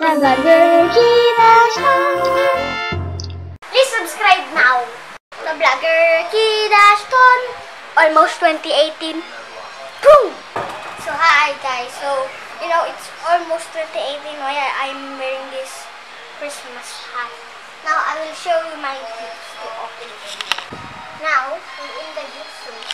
Vlogger Kidashton. Please subscribe now. The Vlogger Kidashton. Almost 2018. Boom! So hi guys. So you know it's almost 2018 why I'm wearing this Christmas hat. Now I will show you my gifts to open it. Now in the gift room,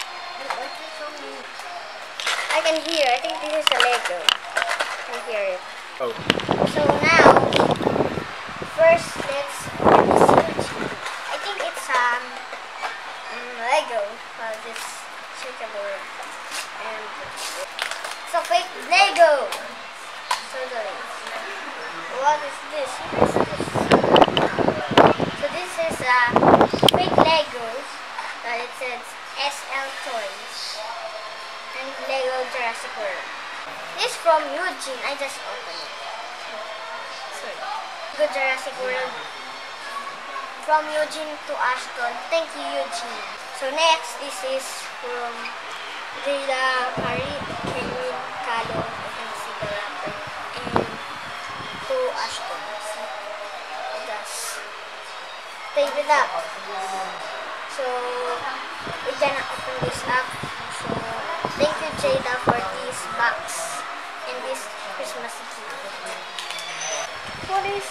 I can hear. I think this is a Lego. I can hear it. Oh. So now, first let's research. I think it's Lego. This shakable and it's a fake Lego. Totally. What is this? What is this? So this is fake Legos. It says SL Toys and Lego Jurassic World. This is from Eugene. I just opened it. Sorry. Lego Jurassic World. From Eugene to Ashton. Thank you, Eugene. So next, this is from Rita Kari, Kenny, Kalo, I can see the wrapper, and to Ashton. It does. Tape it up. So we're gonna open this up. So thank you, Jada, for this box and this Christmas gift. What is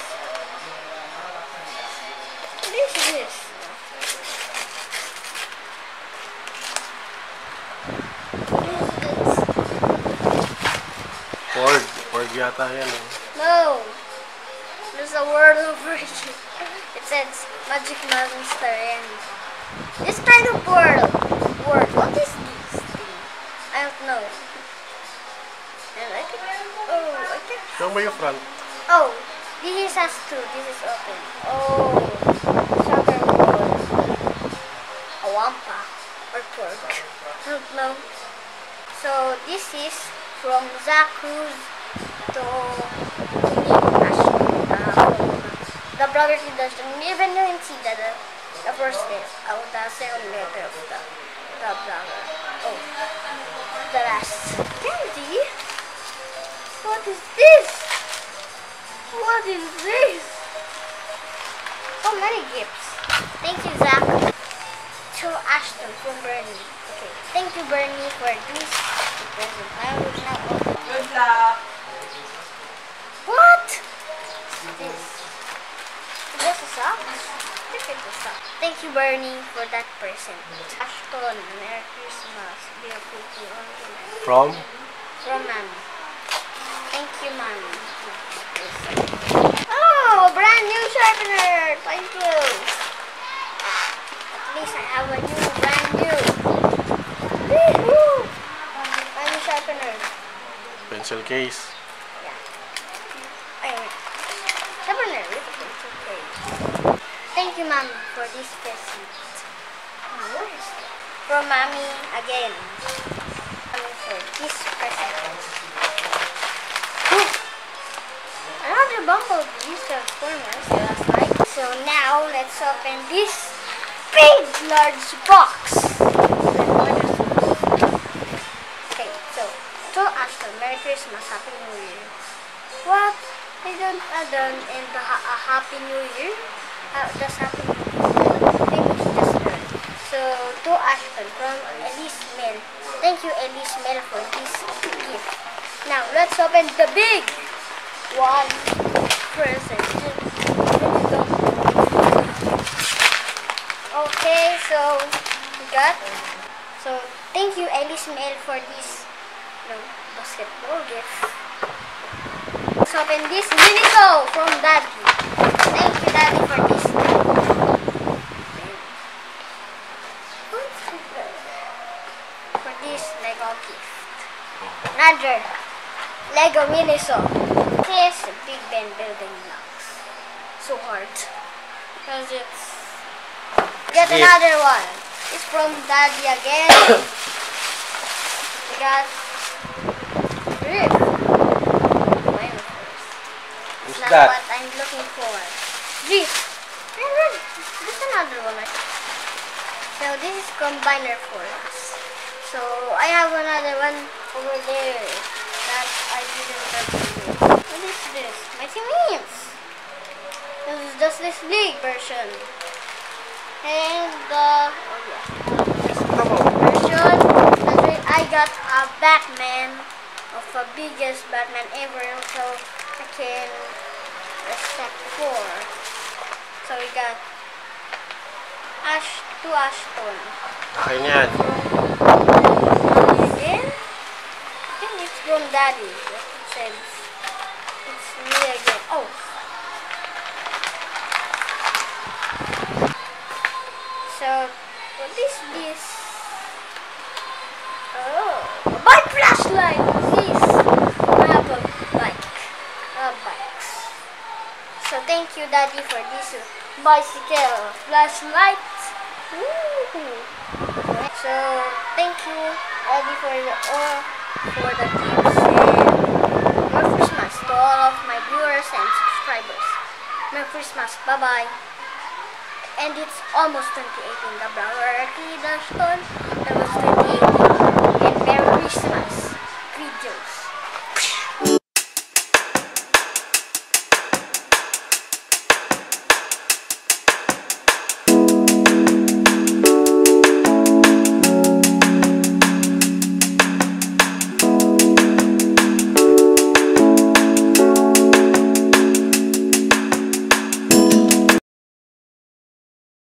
this? Word yata yan eh. No! There's a word over it. It says Magic Monster and this kind of word. What is this thing? I don't know. And I think Show mo yung front. oh, this has two. This is open. Oh, soccer ball. A wampa or pork. I don't know. So this is from Zach Cruz to the Vlogger Kidashton. Even you can see the first letter, the second letter of the Vlogger. Oh, the last. Candy? What is this? What is this? So many gifts. Thank you, Zach. To Ashton from Bernie. Okay. Thank you, Bernie, for this present. I will now open. Good luck. What? What's this? Is this a sock? Look at the sock. Thank you, Bernie, for that present. Ashton, Merry Christmas. Be a pretty on From? From Mommy. Thank you, Mommy. Oh, brand new sharpener. Thank you. At least I have a new, brand new. Woohoo! Brand new sharpener. Pencil case. Yeah. Anyway. Sharpener with a pencil case. Thank you, Mommy, for this present. Where is it? From Mommy again. Mommy for this present. Another Bumblebee Transformers last night. So now let's open this big large box. Okay, so to Ashton, Merry Christmas, Happy New Year. What? They don't add on in the Happy New Year? Just Happy New Year. Maybe he just heard. So to Ashton from Elise Mel. Thank you, Elise Mel, for this gift. Now let's open the big one present. Okay, so we got. So thank you, Elise Mel, for this basketball gift. Let's open this Minico from Daddy. Thank you, Daddy, for this. For this Lego gift. Another Lego Miniso. This Big Ben building blocks. So hard. Because it's... Get another one. It's from Daddy again. We got... Rick. Who's Not that? what I'm looking for. This. There's another one. So this is Combiner Force. So I have another one over there that I didn't What is this? Mighty Means. This is just this big version. And oh yeah. Version that I got a Batman of the biggest Batman ever, so I can respect 4. So we got Ashton. Akin yan. Again, I think it's from Daddy. Like it says, it's me again. Oh. So what is this? Oh, a bike flashlight. Please, I have a bike. Bikes. So thank you, Daddy, for this bicycle flashlight. Woo! So thank you, Daddy, for the gifts and Merry Christmas to all of my viewers and subscribers. Merry Christmas. Bye bye. And it's almost 2018. The Brower Kid Ashton.